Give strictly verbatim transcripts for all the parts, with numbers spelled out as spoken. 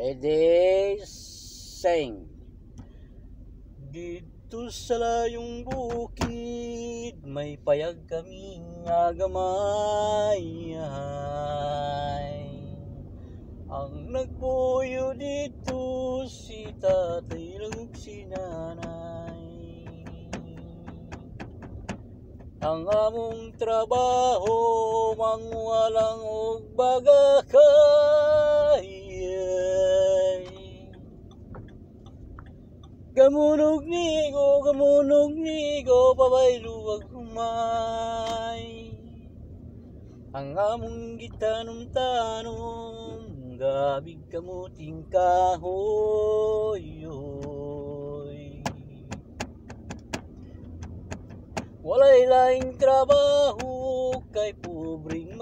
Ready, sing. Dito sa layong bukid, may payag kaming agamay. Ang nagpuyo dito si tatay lang si nanay. Ang among trabaho mangwalang og bagakay. Gamunog nigo, gamunog nigo, pabayluwag humay. Ang among gitanom-tanom, gabig kamuting kahoy. Walay laing trabaho kay pobring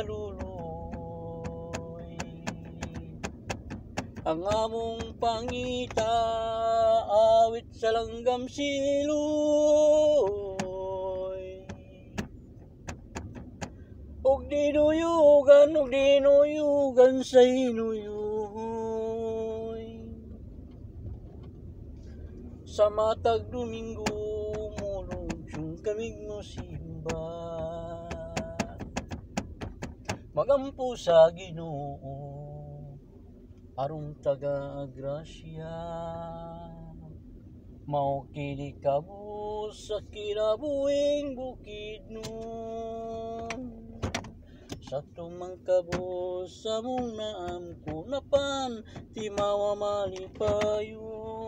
makaluluy. Ang among pangita awit sa langgam siloy. Og dinuyugan, og dinuyugan sa inuyoy. Sa matag Domingo kaming no simba, magampo sa Ginoo aron taga grasya. Mao kini kamo sa kinabuhing bukid nun, sa tumangkabo sa mong naam kunapan ti mawa malipayon.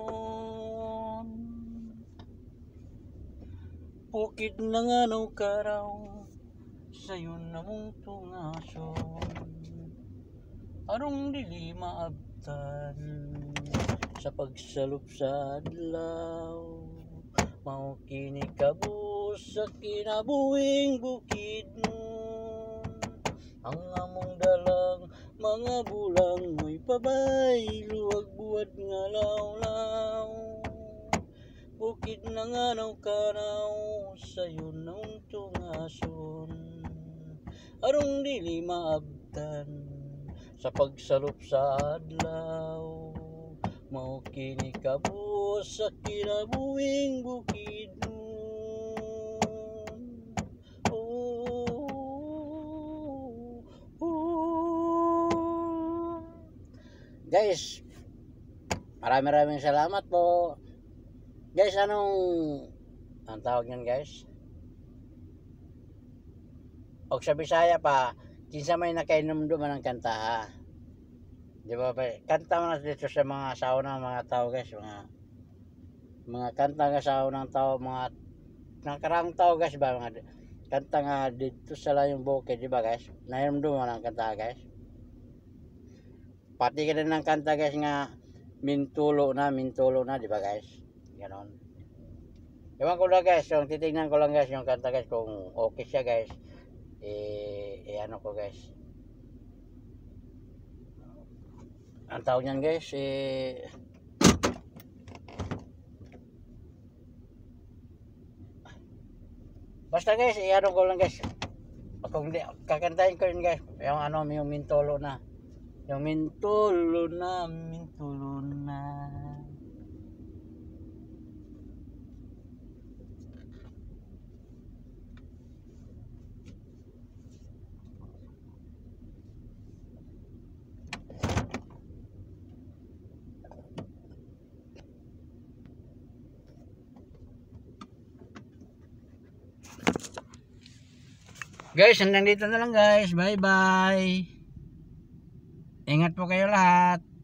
Bukid na nga no karaw, sayo na mong tungason, arong dili maabtan sa pagsalup sa adlaw. Mao kini kabus sa kinabuhing bukid nun, ang among dalang mga bulang mo'y pabayluwag buwad nga lawlaw. Bukid na nga naw karaw, sayo nang tungason, arong dili maabtan sa pagsalup sa adlaw. Mao kini kabus sa kinabuhing bukid nun. Oh, oh. Guys, maraming-maraming salamat po. Guys, anong ang tawag niyan, guys? Og sa Bisaya pa, kinsa may nakainom duman ng kanta, ha? Di ba ba? Kanta man dito sa mga sauna ng mga tao, guys, mga mga kanta nga sauna ng tao, mga nakarang tao, guys, ba mga kanta nga dito sa layong bukid, di ba, guys? Nainom duman ang kanta, guys. Pati ka din ng kanta, guys, nga mintulo na, mintulo na, di ba, guys? Ganon. Ewan ko lang, guys, yung titignan ko lang, guys, yung kanta, guys, kung okay siya, guys. Eh, eh ano ko, guys. Ang tawag niyan, guys, eh basta, guys, eh ano ko lang, guys. Kung di, kakantahin ko yun, guys, yung ano, yung mintulo na. Yung mintulo na, mintulo na. Guys, hanggang dito na lang, guys. Bye bye. Ingat po kayo lahat.